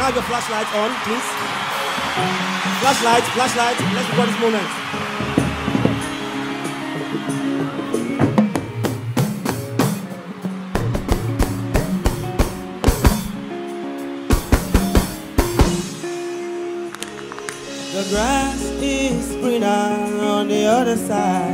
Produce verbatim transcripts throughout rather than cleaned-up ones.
have your flashlight on, please? Flashlight, flashlight. Let's record this moment. The grass is greener on the other side.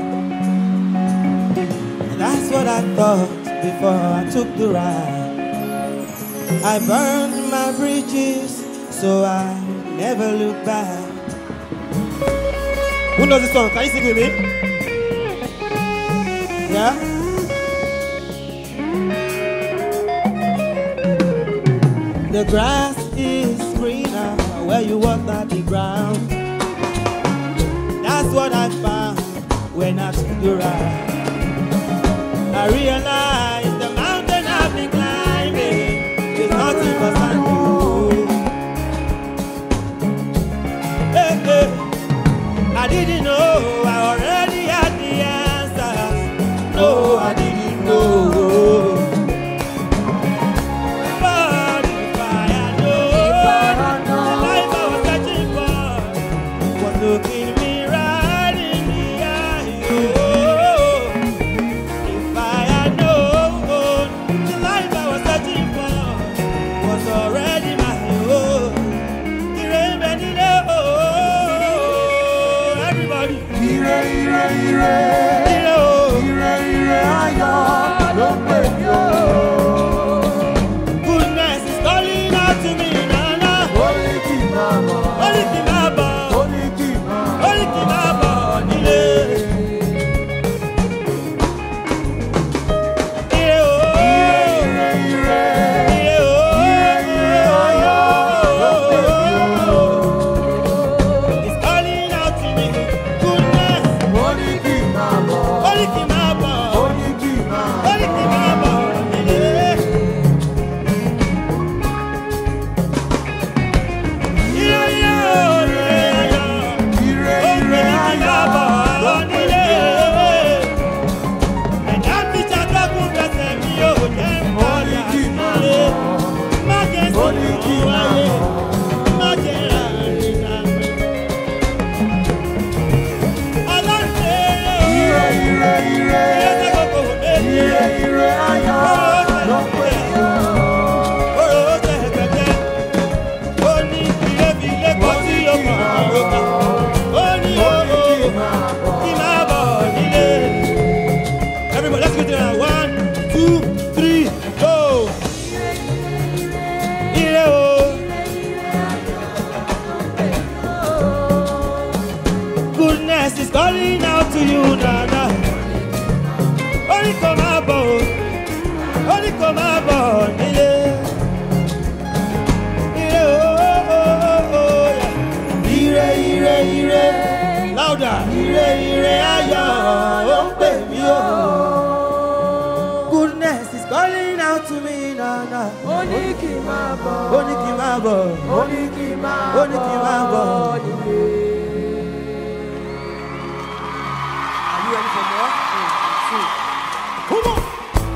And that's what I thought before I took the ride. I burned my bridges, so I never look back. Who knows this song? Can you sing with me? Yeah? The grass is greener where you water the ground. That's what I found when I took the ride. I realized the mountain I've been climbing is nothing but sand dunes. Hey, hey. I didn't know I already had the answers. No, I didn't know. But if I had known, the life I was searching for was looking me right in the eye. Oh, if I had known, the life I was searching for was already my own. Everybody. Ire, ire, ire. Ire, ire, ayọ̀ ló pè mí o. Goodness is calling out to me, Nana. Ó ní kí n máa bọ̀. Ó ní kí n máa bọ̀. Ó ní kí n máa bọ̀. Ó ní kí n máa bọ̀ nílé. Ire o. Ire, ire, ire. Ire o. Ire, ire, ayọ̀ ló pè mí o. It's calling out to me. Goodness. Ó ní kí n máa bọ̀. Ó ní kí n máa bọ̀. Ó ní kí n máa Ó ní kí n máa bọ̀ nílé. Ire, ire o. Ire ayọ̀. Ire, Ó ní ire, kí n máa ayọ̀ bọ̀ ló pè nílé. mí o. Ẹ̀dá mi ṣàtọ́kùn fẹsẹ̀ mi ò jẹ́ ń Ó ní padà kí n máa sílé. bọ̀. Má jẹ́ Ó ní kí sínú n máa wáyé. bọ̀. Má jẹ́ ràrìn àgbẹ̀. Ọlọ́run ṣe é o. Ire, ire, ire. Ilé ṣàkókò méjì. Ire, ire, ayọ̀ ló pè mí o. Oró jẹ́ ẹgbẹ̀jẹ̀. Ó ní ilé fi ilé kọ́ sí ọkàn àròkà. Ó ní Ó ní owó kí n máa bọ̀. kí máa bọ̀ nílé. Everybody, let's go together. One, two, three, go. Ire o. Goodness is calling out to you, Nana. Only come about, only come about, nílé. Ire o, oh, oh, oh, yeah. Ire, ire, ire. Louder. Ire, ire, ayọ̀ ló pè mí o. Goodness is calling out to me, Nana. Ó ní kí n máa bọ̀. Ó ní kí n máa bọ̀. Ó ní kí n máa Ó ní kí n máa bọ̀. nílé. Are you ready for more? Two. Come on.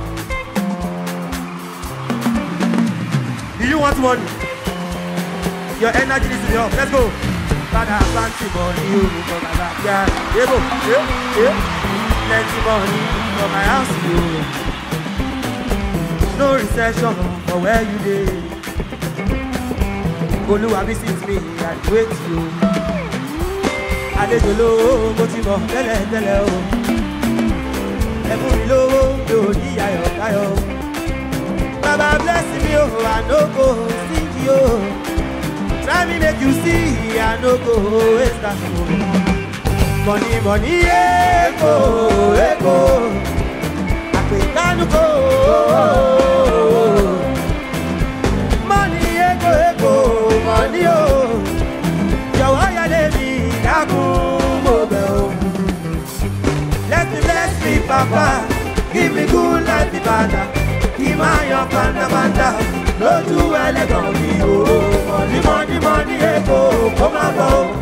Do you want money? Your energy needs to be up. Let's go. Father, plenty money for my backyard. Yeah, yeah, yeah. Plenty money for my house. Yeah. No recession for where you live. Olúwa visit me and wait you. Àlejò lówó mo ti mọ̀ tẹ́lẹ̀ tẹ́lẹ̀ o. Ẹ fún mi lówó mi ò ní ayọ̀ káyọ̀ o. Baba bless me o, I no go stingy o. Try me make you see, I no go waste that o. Money money ego ego. Àpèkánú kò. Money ego ego money o. Jọ̀wọ́ yálé mi dákun mo bẹ̀ o. Let me bless me papa, give me good life ìbàdàn. Kí máa yan pandamanda lójú ẹlẹ́gàn mi o. Money money money ego kó má bọ̀ o.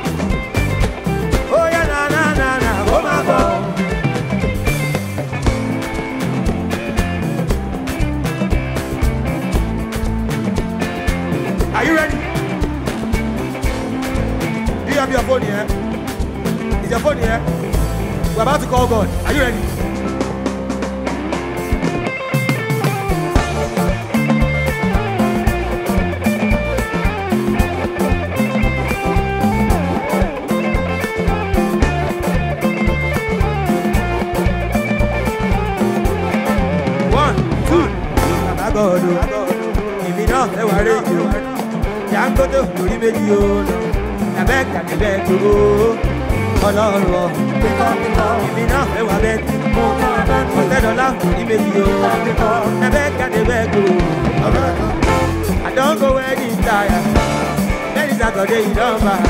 Ó yá na na na na kó má bọ̀ o. Are you ready? phone here? Is your phone here? We're about to call God. Are you ready? One, two. Baba God, if you know, they were ready. Young go to the video. I beg that you beg to go. Ọlọ́run ìbí náà ẹ wà bẹ́ẹ̀ tí ọ̀tẹ́ dọ́là ìbí yìí o ẹ bẹ́ẹ̀ kàdé bẹ́ẹ̀ gbò. I don go wedding tire lẹ́yìn Saturday yìí don bá.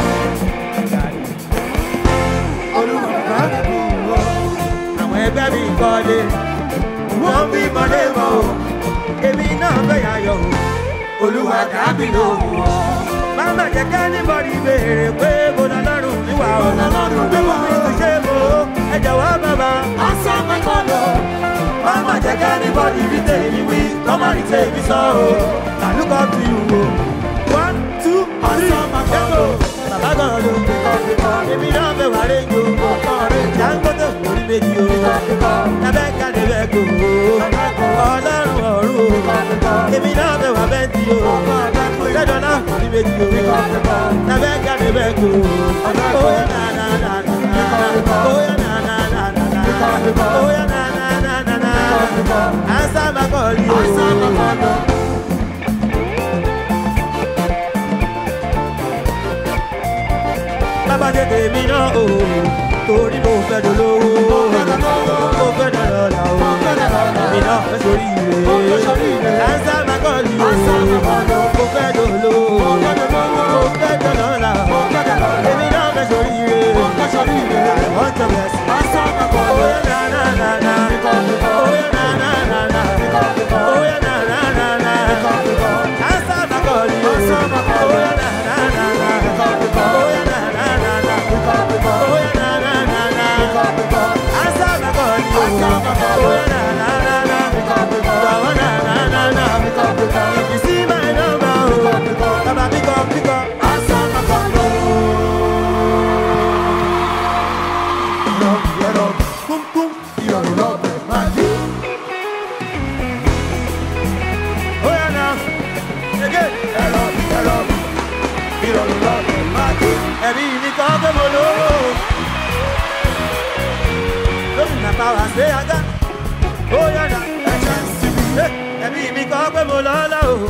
Àwọn ẹgbẹ́ mi kọ́lé wọ́n bí mọ́lé mọ́ o èmi náà fẹ́ yàyọ̀ o Olúwa dábì lóhùn o. Mama jẹ́ ká anybody béèrè pé bó lọ lọ́rùn mi wà o. Lọ́wọ́ mi ti ṣe mo ẹ jọ̀wọ́ bàbá. Answer my call o. Mama jẹ́ ká anybody rí tèmi wí kọ́mọ rí tèmi sọ o. I look up to you o. One, two, three, go. Bàbá gan lo. Èmi náà fẹ́ wà rédíò. Jangote orí méjì o. Lábẹ́ kàdé bẹ́ẹ̀ kò o. Ọlọ́run ọ̀run o. Èmi náà fẹ́ wà bẹ́ntì o. Lẹ́dọ̀ọ́lá orí méjì o. Lábẹ́ kàdé bẹ́ẹ̀ kò o. Oya na na na na. Oya na na na na. Oya na na na na na. Answer my call o. Answer my call o. Bàbá tètè mi náà o, torí mo fẹ́ dolówó, mo fẹ́ dọ̀lọ́lá o, mi náà fẹ́ sórí ire, answer my call o, mo fẹ́ dolówó, mo fẹ́ dọ̀lọ́lá o, èmi náà fẹ́ sórí ire, I want your blessing, oya na na na na, oya na na na na, oya na na na na, answer my call o, oya na na na na, oya na. Oh yeah na na na na, answer my call yo. Oh yeah na na na na, oh na na na na. If you see my number, oh, Baba pick up, pick up, answer my call yo. Love, yeah love, kum kum, you're the love of my dream. Oh yeah na, again, yeah love, yeah love, you're the love of my dream. Ẹ̀rí mi kọ́ pé mo lówó. Lómìnà pàwà ṣe àgá. Ó yàrá ẹ̀jẹ̀ ń sinmi. Ẹ̀rí mi kọ́ pé mo lọ́lá o.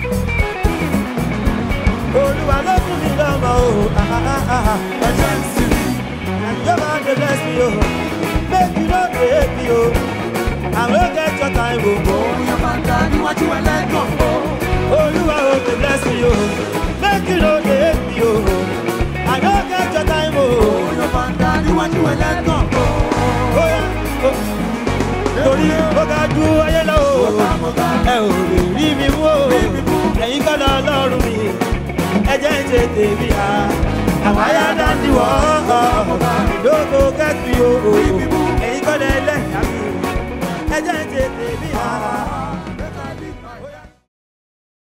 Olúwa ló fún mi lọ́mọ o. Ẹ̀jẹ̀ ń sinmi. Àjọba dey bless me o. Make you no dey hate me o. I no get your time o. Oya máa ń ta níwájú ẹlẹ́gàn o. Olúwa o dey bless me o. Make you no dey hate me o. I don't get your time, oh. You're bad, you want you a let go. Oh yeah, oh. Torí ó ga jù ayé lọ o. Ẹ ò lè rí mi mú o. Ẹ̀yin kọ́ lọ lọ́rùn mi. Ẹ jẹ́ ń ṣe tèmi à. Àwọn ayá dá sí wọ́.